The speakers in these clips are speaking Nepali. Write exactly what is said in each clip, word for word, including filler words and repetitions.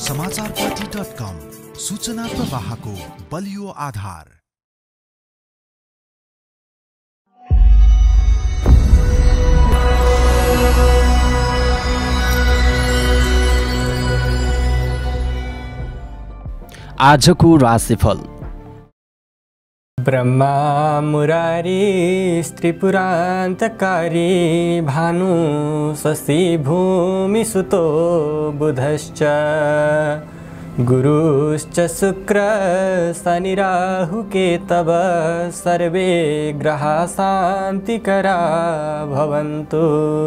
समाचारपाटी डट कम सूचना प्रवाहको बलियो आधार। आजको राशिफल। ब्रह्मा मुरारी त्रिपुरान्तकारी भानु शशि भूमि सुतो बुधश्च गुरुश्च शुक्र शनि राहु केतव सर्वे ग्रहा शान्तिकरा भवन्तु।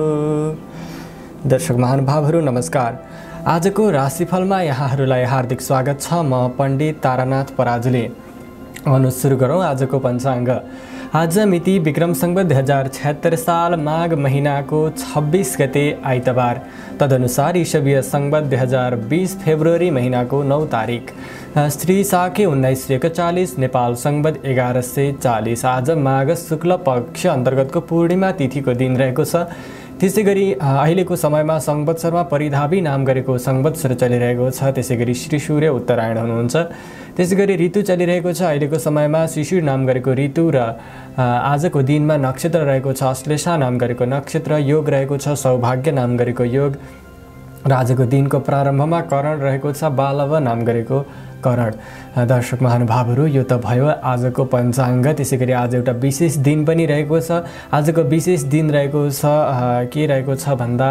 दर्शक महानुभावहरू नमस्कार। आजको राशिफलमा यहाँहरूलाई हार्दिक स्वागत छ। म पण्डित तारानाथ पराजुली। आउनु सुरु गरौँ आजको पञ्चाङ्ग। आज मिति विक्रम संवत दुई हजार छहत्तर साल माघ महीनाको छब्बीस गते आइतबार, तदनुसार ईसवीय संवत दुई हजार बीस फेब्रुअरी महीनाको नौ तारिक, श्री साके उन्नाइस सय एकचालिस, नेपाल संवत एघार सय चालिस। आज माघ शुक्ल पक्ष अन्तर्गतको पूर्णिमा तिथिको दिन रहेको छ। त्यसै गरी अहिलेको समयमा संवत्सरमा परिधावी नाम गरेको संवत्सर चलिरहेको छ। त्यसै गरी श्री सूर्य उत्तरायण हुनुहुन्छ। त्यसै गरी ऋतु चलिरहेको छ। अहिलेको समयमा शिशिर नाम गरेको ऋतु र आजको दिनमा नक्षत्र रहेको छ अश्लेषा नाम गरेको नक्षत्र, योग रहेको छ सौभाग्य नाम गरेको योग र आजको दिनको प्रारम्भमा करण रहेको छ बालव नाम गरेको करण। दर्शक महानुभावहरू, यो त भयो आजको पञ्चाङ्ग। त्यसै गरी आज एउटा विशेष दिन पनि रहेको छ। आजको विशेष दिन रहेको छ के रहेको छ भन्दा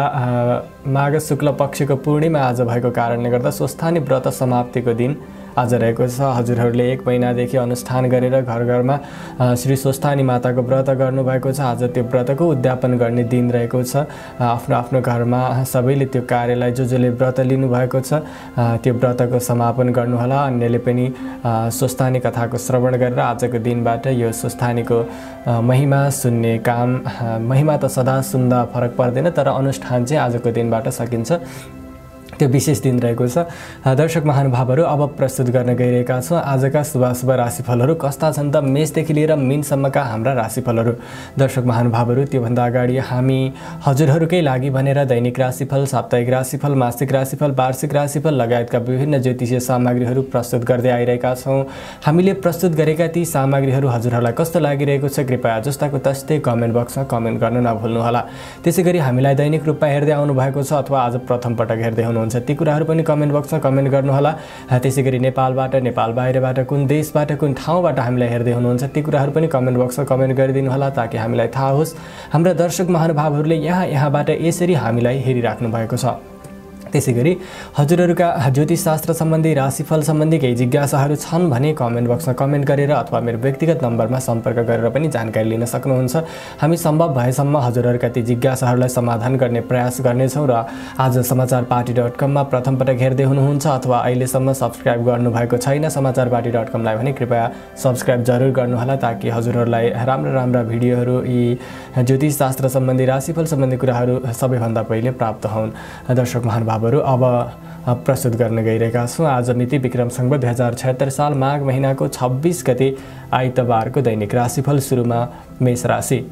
माघ शुक्ल पक्षको पूर्णिमा आज भएको कारणले गर्दा स्वस्थानी व्रत समाप्तिको दिन आज रहेको छ। हजुरहरूले एक महिनादेखि अनुष्ठान गरेर घर घरमा श्री स्वस्थानी माताको व्रत गर्नुभएको छ। आज त्यो व्रतको उद्यापन गर्ने दिन रहेको छ। आफ्नो आफ्नो घरमा सबैले त्यो कार्यलाई जो जसले व्रत लिनुभएको छ त्यो व्रतको समापन गर्नुहोला। अन्यले पनि स्वस्थानी कथाको श्रवण गरेर आजको दिनबाट यो स्वस्थानीको महिमा सुन्ने काम, महिमा त सदा सुन्दा फरक पर्दैन, तर अनुष्ठान चाहिँ आजको दिनबाट सकिन्छ। त्यो विशेष दिन रहेको छ। दर्शक महानुभावहरू, अब प्रस्तुत गर्न गइरहेका छौँ आजका शुभाशुभ राशिफलहरू कस्ता छन् त मेषदेखि लिएर मीनसम्मका हाम्रा राशिफलहरू। दर्शक महानुभावहरू, त्योभन्दा अगाडि हामी हजुरहरूकै लागि भनेर दैनिक राशिफल, साप्ताहिक राशिफल, मासिक राशिफल, वार्षिक राशिफल लगायतका विभिन्न ज्योतिषीय सामग्रीहरू प्रस्तुत गर्दै आइरहेका छौँ। हामीले प्रस्तुत गरेका ती सामग्रीहरू हजुरहरूलाई कस्तो लागिरहेको छ कृपया जस्ताको तस्तै कमेन्ट बक्समा कमेन्ट गर्न नभुल्नुहोला। त्यसै गरी हामीलाई दैनिक रूपमा हेर्दै आउनुभएको छ अथवा आज प्रथम पटक हेर्दै हुनुहुन्छ ती कुराहरू पनि कमेन्ट बक्समा कमेन्ट गर्नुहोला। त्यसै गरी नेपालबाट, नेपाल बाहिरबाट, कुन देशबाट, कुन ठाउँबाट हामीलाई हेर्दै हुनुहुन्छ ती कुराहरू पनि कमेन्ट बक्समा कमेन्ट गरिदिनुहोला ताकि हामीलाई थाहा होस् हाम्रा दर्शक महानुभावहरूले यहाँ यहाँबाट यसरी हामीलाई हेरिराख्नु भएको छ। त्यसै गरी हजुरहरूका ज्योतिषशास्त्र सम्बन्धी, राशिफल सम्बन्धी केही जिज्ञासाहरू छन् भने कमेन्ट बक्समा कमेन्ट गरेर अथवा मेरो व्यक्तिगत नम्बरमा सम्पर्क गरेर पनि जानकारी लिन सक्नुहुन्छ। हामी सम्भव भएसम्म हजुरहरूका ती जिज्ञासाहरूलाई समाधान गर्ने प्रयास गर्नेछौँ। र आज समाचार पार्टी डट कममा प्रथम पटक हेर्दै हुनुहुन्छ अथवा अहिलेसम्म सब्सक्राइब गर्नुभएको छैन समाचार पार्टी डट कमलाई भने कृपया सब्सक्राइब जरुर गर्नुहोला ताकि हजुरहरूलाई राम्रा राम्रा भिडियोहरू, यी ज्योतिषशास्त्र सम्बन्धी, राशिफल सम्बन्धी कुराहरू सबैभन्दा पहिले प्राप्त हुन्। दर्शक महानुभाव अब प्रस्तुत गर्न गइरहेका छौँ आज मिति विक्रम संवत दुई हजार छहत्तर साल माघ महीनाको छब्बीस गते आइतबारको दैनिक राशिफल। सुरुमा मेष राशि।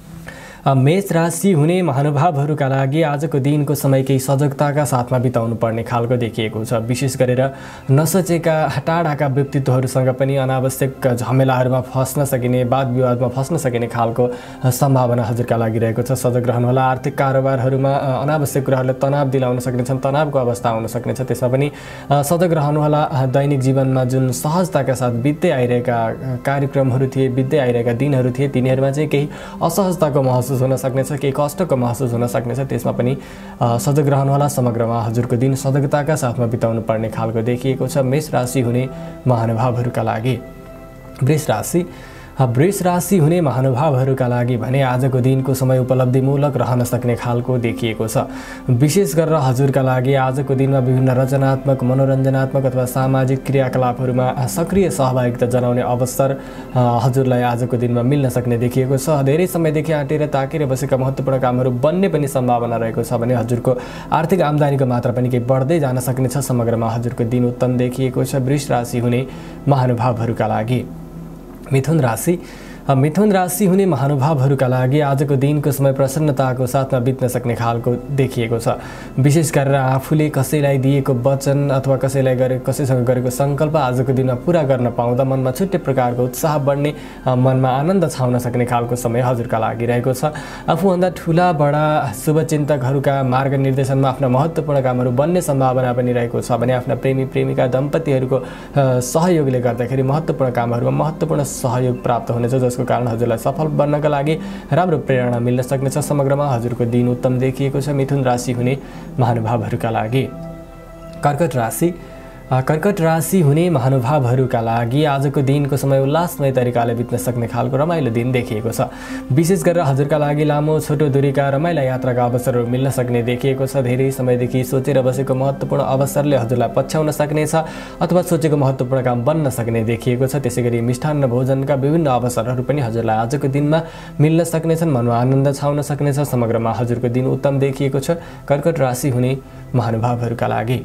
मेष राशि हुने महानुभावहरूका लागि आजको दिनको समय केही सजगताका साथमा बिताउनु पर्ने खालको देखिएको छ। विशेष गरेर नसोचेका टाढाका व्यक्तित्वहरूसँग पनि अनावश्यक झमेलाहरूमा फस्न सकिने, वाद विवादमा फस्न सकिने खालको सम्भावना हजुरका लागि रहेको छ। सजग रहनुहोला। आर्थिक कारोबारहरूमा अनावश्यक कुराहरूले तनाव दिलाउन सक्नेछन्, तनावको अवस्था आउन सक्नेछ, त्यसमा पनि सजग रहनुहोला। दैनिक जीवनमा जुन सहजताका साथ बित्दै आइरहेका कार्यक्रमहरू थिए, बित्दै आइरहेका दिनहरू थिए, तिनीहरूमा चाहिँ केही असहजताको महसुस हुन सक्नेछ, केही कष्टको महसुस हुन सक्नेछ, त्यसमा पनि सजग रहनुहोला। समग्रमा हजुरको दिन सजगताका साथमा बिताउनु पर्ने खालको देखिएको छ मेष राशि हुने महानुभावहरूका लागि। वृष राशि। वृष राशि हुने महानुभावहरूका लागि भने आजको दिनको समय उपलब्धिमूलक रहन सक्ने खालको देखिएको छ। विशेष गरेर हजुरका लागि आजको दिनमा विभिन्न रचनात्मक, मनोरञ्जनात्मक अथवा सामाजिक क्रियाकलापहरूमा सक्रिय सहभागिता जनाउने अवसर हजुरलाई आजको दिनमा मिल्न सक्ने देखिएको छ। धेरै समयदेखि आँटेर ताकेर बसेका महत्त्वपूर्ण कामहरू बन्ने पनि सम्भावना रहेको छ भने हजुरको आर्थिक आम्दानीको मात्रा पनि केही बढ्दै जान सक्नेछ। समग्रमा हजुरको दिन उत्तम देखिएको छ वृष राशि हुने महानुभावहरूका लागि। मिथुन राशि। मिथुन राशि हुने महानुभावहरूका लागि आजको दिनको समय प्रसन्नताको साथमा बित्न सक्ने खालको देखिएको छ। विशेष गरेर आफूले कसैलाई दिएको वचन अथवा कसैलाई गरे कसैसँग गरेको सङ्कल्प आजको दिनमा पुरा गर्न पाउँदा मनमा छुट्टै प्रकारको उत्साह बढ्ने, मनमा आनन्द छाउन सक्ने खालको समय हजुरका लागि रहेको छ। आफूभन्दा ठुला बडा शुभचिन्तकहरूका मार्ग निर्देशनमा आफ्ना महत्त्वपूर्ण कामहरू बन्ने सम्भावना पनि रहेको छ भने आफ्ना प्रेमी प्रेमिका दम्पतिहरूको सहयोगले गर्दाखेरि महत्त्वपूर्ण कामहरूमा महत्त्वपूर्ण सहयोग प्राप्त हुनेछ, जसको कारण हजुरलाई सफल बन्नका लागि राम्रो प्रेरणा मिल्न सक्नेछ। समग्रमा हजुरको दिन उत्तम देखिएको छ मिथुन राशि हुने महानुभावहरूका लागि। कर्कट राशि कर्कट राशि हुने महानुभावहरूका लागि आजको दिनको समय उल्लासमय तरिकाले बित्न सक्ने खालको रमाइलो दिन देखिएको छ। विशेष गरेर हजुरका लागि लामो छोटो दूरीका रमाइला यात्राका अवसरहरू मिल्न सक्ने देखिएको छ। धेरै समयदेखि सोचेर बसेको महत्त्वपूर्ण अवसरले हजुरलाई पछ्याउन सक्नेछ अथवा सोचेको महत्त्वपूर्ण काम बन्न सक्ने देखिएको छ। त्यसैगरी मिष्ठान्न भोजनका विभिन्न अवसरहरू पनि हजुरलाई आजको दिनमा मिल्न सक्नेछन्, मनमा आनन्द छाउन सक्नेछ। समग्रमा हजुरको दिन उत्तम देखिएको छ कर्कट राशि हुने महानुभावहरूका लागि।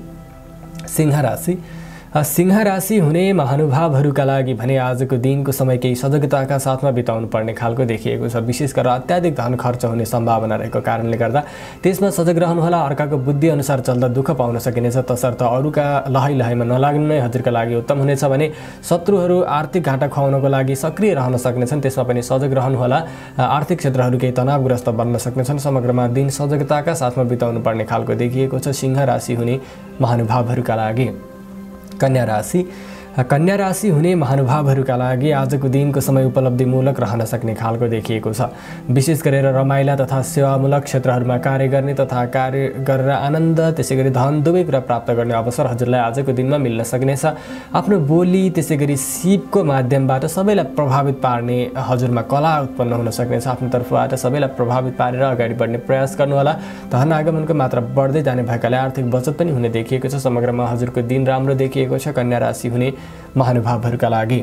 सिंह राशि सिंह राशि हुने महानुभावहरूका लागि भने आजको दिनको समय केही सजगताका साथमा बिताउनु पर्ने खालको देखिएको छ। विशेष गरेर अत्याधिक धन खर्च हुने सम्भावना रहेको कारणले गर्दा त्यसमा सजग रहनुहोला। अर्काको बुद्धि अनुसार चल्दा दुःख पाउन सकिनेछ, तसर्थ अरूका लहाइ लहाइमा नलाग्नु नै हजुरका लागि उत्तम हुनेछ भने शत्रुहरू आर्थिक घाटा खुवाउनको लागि सक्रिय रहन सक्नेछन्, त्यसमा पनि सजग रहनुहोला। आर्थिक क्षेत्रहरू केही तनावग्रस्त बन्न सक्नेछन्। समग्रमा दिन सजगताका साथमा बिताउनु पर्ने खालको देखिएको छ सिंह राशि हुने महानुभावहरूका लागि। कन्या राशि कन्या राशि हुने महानुभावहरूका लागि आजको दिनको समय उपलब्धिमूलक रहन सक्ने खालको देखिएको छ। विशेष गरेर रमाइला तथा सेवामूलक क्षेत्रहरूमा कार्य गर्ने तथा कार्य गरेर आनन्द त्यसै गरी धन दुवै कुरा प्राप्त गर्ने अवसर हजुरलाई आजको दिनमा मिल्न सक्नेछ। आफ्नो बोली त्यसै गरी सिपको माध्यमबाट सबैलाई प्रभावित पार्ने हजुरमा कला उत्पन्न हुन सक्नेछ। आफ्नो तर्फबाट सबैलाई प्रभावित पारेर अगाडि बढ्ने प्रयास गर्नुहोला। धन आगमनको मात्रा बढ्दै जाने भएकाले आर्थिक बचत पनि हुने देखिएको छ। समग्रमा हजुरको दिन राम्रो देखिएको छ कन्या राशि हुने महानुभावहरूका लागि।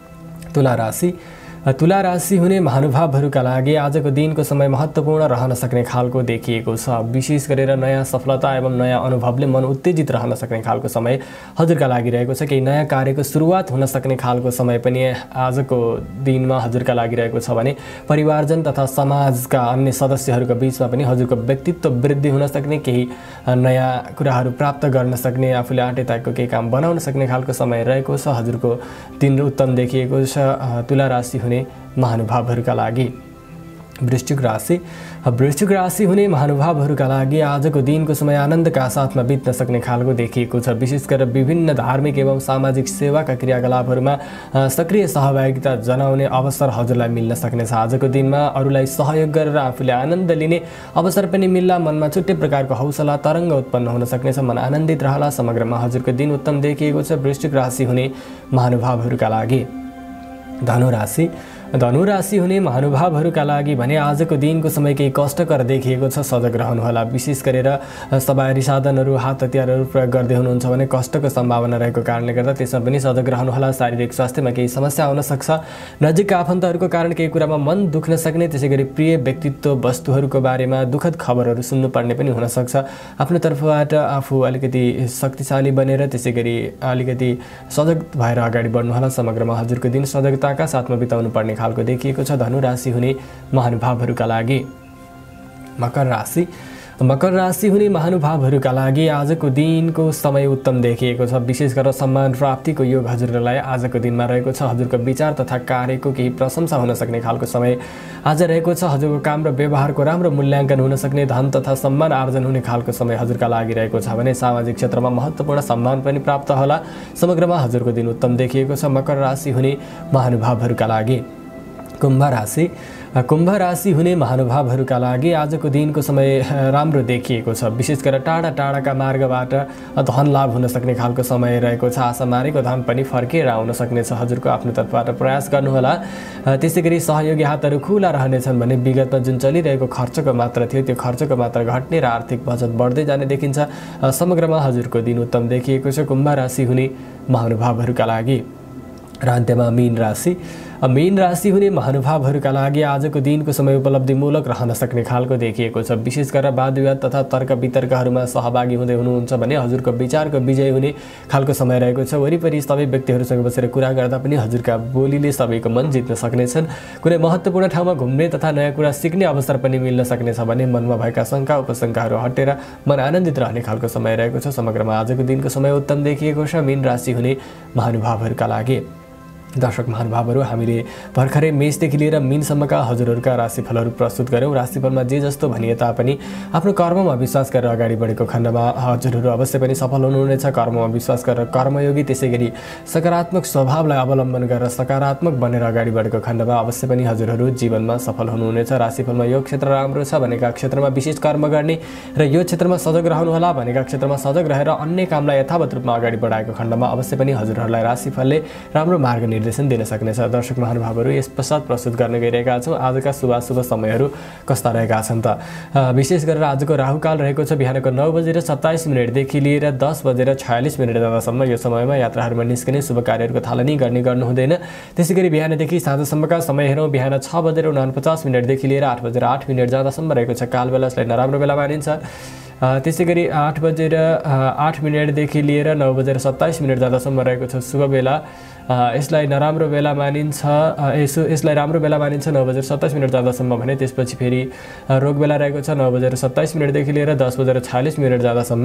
तुला राशि तुला राशि हुने महानुभावहरूका लागि आजको दिनको समय महत्त्वपूर्ण रहन सक्ने खालको देखिएको छ। विशेष गरेर नयाँ सफलता एवं नयाँ अनुभवले मन उत्तेजित रहन सक्ने खालको समय हजुरका लागि रहेको छ। केही नयाँ कार्यको सुरुवात हुन सक्ने खालको समय पनि आजको दिनमा हजुरका लागि रहेको छ भने परिवारजन तथा समाजका अन्य सदस्यहरूका बिचमा पनि हजुरको व्यक्तित्व वृद्धि हुन सक्ने, केही नयाँ कुराहरू प्राप्त गर्न सक्ने, आफूले आँटे ताकेको केही काम बनाउन सक्ने खालको समय रहेको छ। हजुरको दिन उत्तम देखिएको छ तुला राशि हुने महानुभावहरूका लागि। वृश्चिक राशि वृश्चिक राशि हुने महानुभावहरूका लागि आजको दिनको समय आनन्दका साथमा बित्न सक्ने खालको देखिएको छ। विशेष गरेर विभिन्न धार्मिक एवं सामाजिक सेवाका क्रियाकलापहरूमा सक्रिय सहभागिता जनाउने अवसर हजुरलाई मिल्न सक्नेछ। आजको दिनमा अरूलाई सहयोग गरेर आफूले आनन्द लिने अवसर पनि मिल्ला। मनमा छुट्टै प्रकारको हौसला तरङ्ग उत्पन्न हुन सक्नेछ, मन आनन्दित रहला। समग्रमा हजुरको दिन उत्तम देखिएको छ वृश्चिक राशि हुने महानुभावहरूका लागि। धनु राशि धनु राशि हुने महानुभावहरूका लागि भने आजको दिनको समय केही कष्टकर देखिएको छ। सजग रहनुहोला। विशेष गरेर सवारी साधनहरू हात हतियारहरू प्रयोग गर्दै हुनुहुन्छ भने कष्टको सम्भावना रहेको कारणले गर्दा त्यसमा पनि सजग रहनुहोला। शारीरिक स्वास्थ्यमा केही समस्या आउन सक्छ। नजिकका आफन्तहरूको कारण केही कुरामा मन दुख्न सक्ने, त्यसै गरी प्रिय व्यक्तित्व वस्तुहरूको बारेमा दुःखद खबरहरू सुन्नुपर्ने पनि हुनसक्छ। आफ्नो तर्फबाट आफू अलिकति शक्तिशाली बनेर त्यसै गरी अलिकति सजग भएर अगाडि बढ्नुहोला। समग्रमा हजुरको दिन सजगताका साथमा बिताउनु पर्ने खालको देखिएको छ धनु राशि हुने महानुभावहरूका लागि। मकर राशि मकर राशि हुने महानुभावहरूका लागि आजको दिनको समय उत्तम देखिएको छ। विशेष गरेर सम्मान प्राप्तिको योग हजुरलाई आजको दिनमा रहेको छ। हजुरको विचार तथा कार्यको केही प्रशंसा हुन सक्ने खालको समय आज रहेको छ। हजुरको काम र व्यवहारको राम्रो मूल्याङ्कन हुन सक्ने, धन तथा सम्मान आर्जन हुने खालको समय हजुरका लागि रहेको छ भने सामाजिक क्षेत्रमा महत्त्वपूर्ण सम्मान पनि प्राप्त होला। समग्रमा हजुरको दिन उत्तम देखिएको छ मकर राशि हुने महानुभावहरूका लागि। कुम्भ राशि कुम्भ राशि हुने महानुभावहरूका लागि आजको दिनको समय राम्रो देखिएको छ। विशेष गरेर टाढा टाढाका मार्गबाट धन लाभ हुन सक्ने खालको समय रहेको छ। आशा मारेको धन पनि फर्केर आउन सक्नेछ। हजुरको आफ्नो तर्फबाट प्रयास गर्नुहोला। त्यसै गरी सहयोगी हातहरू खुला रहनेछन् भने विगतमा जुन चलिरहेको खर्चको मात्रा थियो त्यो खर्चको मात्रा घट्ने र आर्थिक बचत बढ्दै जाने देखिन्छ। समग्रमा हजुरको दिन उत्तम देखिएको छ कुम्भ राशि हुने महानुभावहरूका लागि। र अन्त्यमा मीन राशि मीन राशि हुने महानुभावहरूका लागि आजको दिनको समय उपलब्धिमूलक रहन सक्ने खालको देखिएको छ। विशेष गरेर वाद विवाद तथा तर्क वितर्कहरूमा सहभागी हुँदै हुनुहुन्छ भने हजुरको विचारको विजय हुने खालको समय रहेको छ। वरिपरि सबै व्यक्तिहरूसँग बसेर कुरा गर्दा पनि हजुरका बोलीले सबैको मन जित्न सक्नेछन्। कुनै महत्त्वपूर्ण ठाउँमा घुम्ने तथा नयाँ कुरा सिक्ने अवसर पनि मिल्न सक्नेछ भने मनमा भएका शङ्का उपशङ्काहरू हटेर मन आनन्दित रहने खालको समय रहेको छ। समग्रमा आजको दिनको समय उत्तम देखिएको छ मीन राशि हुने महानुभावहरूका लागि। दर्शक महानुभावहरू, हामीले भर्खरै मेषदेखि लिएर मीनसम्मका हजुरहरूका राशिफलहरू प्रस्तुत गऱ्यौँ। राशिफलमा जे जस्तो भनिए तापनि आफ्नो कर्ममा विश्वास गरेर अगाडि बढेको खण्डमा हजुरहरू अवश्य पनि सफल हुनुहुनेछ। कर्ममा विश्वास गरेर कर्मयोगी, त्यसै गरी सकारात्मक स्वभावलाई अवलम्बन गरेर सकारात्मक बनेर अगाडि बढेको खण्डमा अवश्य पनि हजुरहरू जीवनमा सफल हुनुहुनेछ। राशिफलमा यो क्षेत्र राम्रो छ भनेका क्षेत्रमा विशेष कर्म गर्ने र यो क्षेत्रमा सजग रहनुहोला भनेका क्षेत्रमा सजग रहेर अन्य कामलाई यथावत रूपमा अगाडि बढाएको खण्डमा अवश्य पनि हजुरहरूलाई राशिफलले राम्रो मार्ग निर्देशन दिन सक्नेछ। दर्शक महानुभावहरू, यस पश्चात प्रस्तुत गर्न गइरहेका छौँ आजका शुभाशुभ समयहरू कस्ता रहेका छन् त। विशेष गरेर आजको राहुकाल रहेको छ बिहानको नौ बजेर सत्ताइस मिनटदेखि लिएर दस बजेर छयालिस मिनट जाँदासम्म। यो समयमा यात्राहरूमा निस्कने शुभ कार्यहरूको थालनी गर्ने गर्नु हुँदैन। त्यसै गरी बिहानदेखि साँझसम्मका समय हेरौँ। बिहान छ बजेर उनापचास मिनटदेखि लिएर आठ बजेर आठ मिनट जाँदासम्म रहेको छ काल बेला, यसलाई नराम्रो बेला मानिन्छ। त्यसै गरी आठ बजेर आठ मिनटदेखि लिएर नौ बजेर सत्ताइस मिनट जाँदासम्म रहेको छ शुभ बेला, यसलाई नराम्रो बेला मानिन्छ। यसो यसलाई राम्रो बेला मानिन्छ नौ बजेर सत्ताइस मिनट जाँदासम्म भने त्यसपछि फेरि रोग बेला रहेको छ नौ बजेर सत्ताइस मिनटदेखि लिएर दस बजेर छयालिस मिनट जाँदासम्म।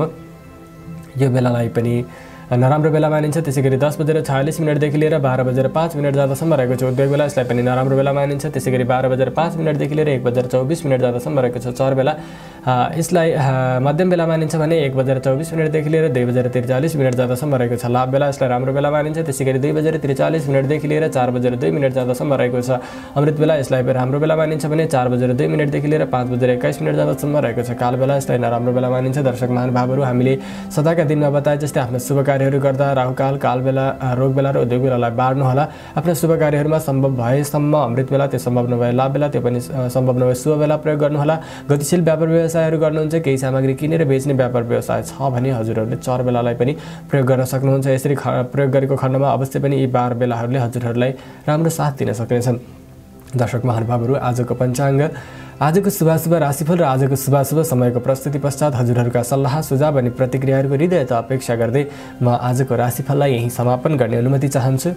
यो बेलालाई पनि नराम्रो बेला मानिन्छ। त्यसै गरी दस बजेर छयालिस मिनटदेखि लिएर बाह्र बजेर पाँच मिनट जाँदासम्म रहेको छ उद्योग बेला, यसलाई पनि नराम्रो बेला मानिन्छ। त्यसै गरी बाह्र बजेर पाँच मिनटदेखि लिएर एक बजेर चौबिस मिनट जाँदासम्म रहेको छ चर बेला, यसलाई मध्यम बेला मानिन्छ भने एक बजेर चौबिस मिनटदेखि लिएर दुई बजेर त्रिचालिस मिनट जाँदासम्म रहेको छ लाभ बेला, यसलाई राम्रो बेला मानिन्छ। त्यसै गरी दुई बजेर त्रिचालिस मिनटदेखि लिएर चार बजेर दुई मिनट जाँदासम्म रहेको छ अमृत बेला, यसलाई राम्रो बेला मानिन्छ भने चार बजेर दुई मिनटदेखि लिएर पाँच बजेर एक्काइस मिनट जाँदासम्म रहेको छ काल बेला, यसलाई नराम्रो बेला मानिन्छ। दर्शक महानुभावहरू, हामीले सदाका दिनमा बताए जस्तै आफ्नो शुभ कार्यहरू गर्दा राहुकाल, काल बेला, रोग बेला र उद्योग बेलालाई बार्नुहोला। आफ्नो शुभ कार्यहरूमा सम्भव भएसम्म अमृत बेला, त्यो सम्भव नभए लाभ बेला, त्यो पनि सम्भव नभए शुभ बेला प्रयोग गर्नुहोला। गतिशील व्यापार व्यवसायहरू गर्नुहुन्छ, केही सामग्री किनेर बेच्ने व्यापार व्यवसाय छ भने हजुरहरूले चर बेलालाई पनि प्रयोग गर्न सक्नुहुन्छ। यसरी प्रयोग गरेको खण्डमा अवश्य पनि यी बार बेलाहरूले हजुरहरूलाई राम्रो साथ दिन सक्नेछन्। दर्शक महानुभावहरू, आजको पञ्चाङ्ग, आजको शुभाशुभ राशिफल र आजको शुभाशुभ समयको प्रस्तुति पश्चात हजुरहरूका सल्लाह सुझाव अनि प्रतिक्रियाहरूको हृदयत अपेक्षा गर्दै म आजको राशिफललाई यही समापन गर्ने अनुमति चाहन्छु।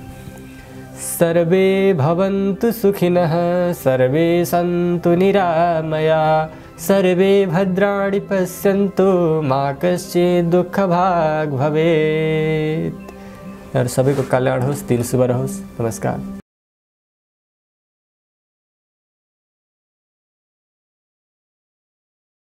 सर्वे भवन्तु सुखिनः, सर्वे सन्तु निरामया, सर्वे भद्राणि पश्यन्तु, मा कश्चित् दुःखभाग् भवेत्। सबैको कल्याण होस्, दिन शुभ रहोस्। नमस्कार।